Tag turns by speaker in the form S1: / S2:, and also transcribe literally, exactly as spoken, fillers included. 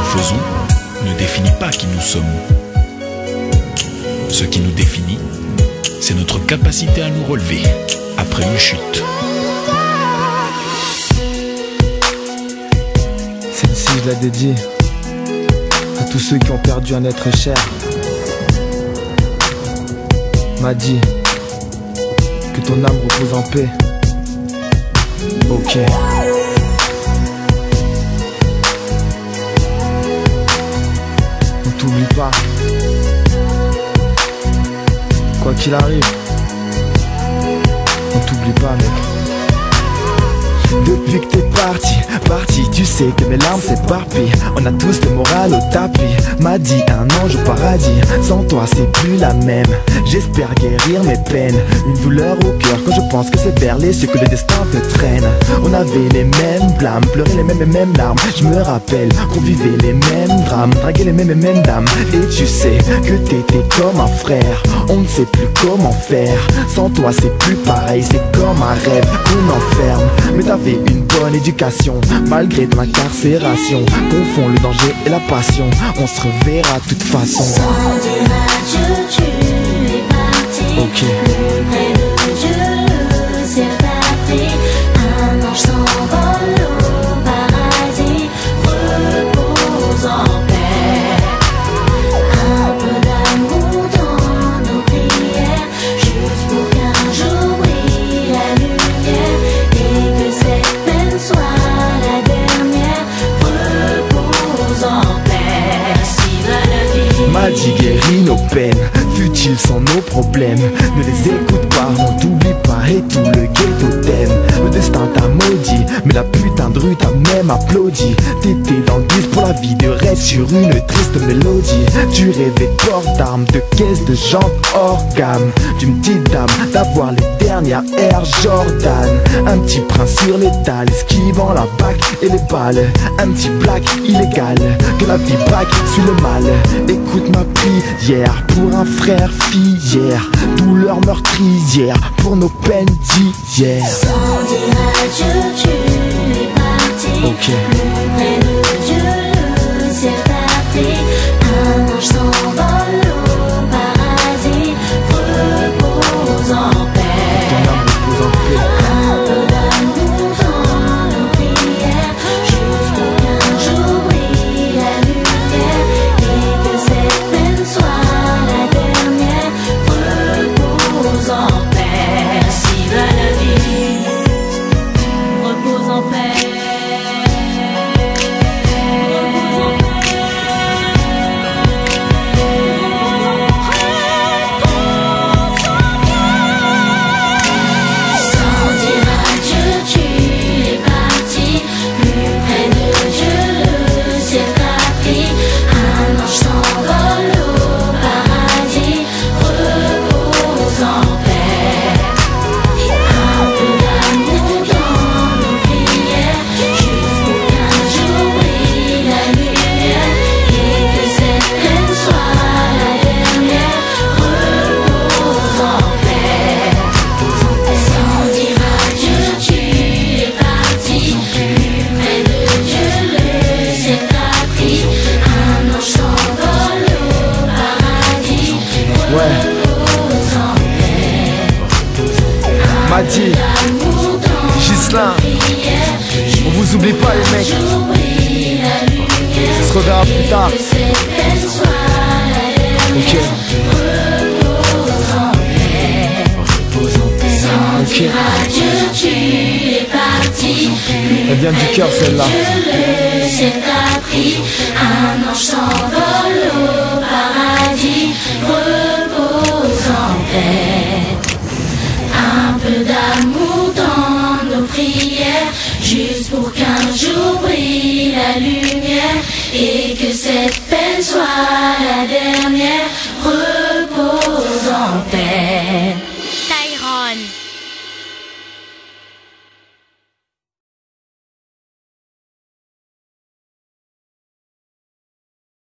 S1: faisons ne définit pas qui nous sommes. Ce qui nous définit, c'est notre capacité à nous relever après une chute.
S2: Celle-ci, je la dédie à tous ceux qui ont perdu un être cher. M'a dit que ton âme repose en paix. Ok. On t'oublie pas. Quoi qu'il arrive, on t'oublie pas, mec. Depuis que t'es parti, parti, tu sais que mes larmes s'éparpillent. On a tous le moral au tapis. M'a dit un ange au paradis. Sans toi c'est plus la même. J'espère guérir mes peines. Une douleur au cœur quand je pense que c'est vers les cieux que le destin te traîne. On avait les mêmes blâmes, pleurait les mêmes et mêmes larmes. Je me rappelle qu'on vivait les mêmes drames, draguait les mêmes et mêmes dames. Et tu sais que t'étais comme un frère. On ne sait plus comment faire. Sans toi c'est plus pareil, c'est comme un rêve qu'on enferme. Mais t'avais une bonne éducation, malgré ton incarcération. Confond le danger et la passion, on se reverra de toute façon.
S3: Sans dire adieu, tu es parti.
S2: Ok.
S3: Plus près de Dieu, le ciel t'a pris. Un ange s'envole au paradis. Repose en paix. Un peu d'amour dans nos prières, juste pour qu'un jour brille la lumière et que cette peine soit la dernière. Repose en paix. Si va la vie.
S2: M'a dit guéris nos peines, fut-il sans nos problèmes. Ne les écoute pas, on t'oublie pas et tout le ghetto t'aime. Le destin t'a maudit, mais la putain de rue t'a même applaudi. T'étais dans le bus pour la vie de rêve sur une triste mélodie. Tu rêvais de port d'armes, de caisses, de jambes hors gamme. D'une petite dame, d'avoir les dernières Air Jordan. Un petit prince sur l'étal, esquivant la bac et les balles. Un petit black illégal, que la vie braque suit le mal. Écoute ma prière pour un frère fillère. Douleur meurtrière pour nos peines d'hier.
S3: Sans dire adieu, tu es parti.
S2: Ok.
S3: Plus près de Dieu, le ciel t'a pris. Un ange s'envole au paradis. Repose en paix.
S2: Ton âme repose en paix.
S3: Un peu d'amour dans nos prières, juste pour qu'un jour brille la lumière et que cette peine soit la dernière. Repose en paix. Si va la vie, repose en paix. Sans dire adieu, tu es parti. Plus près de Dieu, le ciel t'a pris. Un ange s'envole au paradis. Repose en paix. Un peu d'amour dans nos prières, juste pour qu'un jour brille la lumière et que cette peine soit la dernière. Repose en paix. Sans dire adieu, tu es parti. Plus près de Dieu, le ciel t'a pris. Un ange s'envole au paradis.
S2: Ouais.
S3: Repose en paix.
S2: M'a dit
S3: L'amour dans
S2: Gislain,
S3: prière,
S2: on vous oublie pas les mecs.
S3: jour brille la lumière.
S2: On se reverra plus tard.
S3: Que cette peine soit la dernière.
S2: Ok.
S3: Repose en paix. Sans
S2: Ok.
S3: dire adieu, tu es parti.
S2: Elle vient du cœur celle-là.
S3: Le ciel t'a pris. Un ange s'envole au paradis. Repose en paix. Un peu d'amour dans nos prières, juste pour qu'un jour brille la lumière et que cette peine soit la dernière.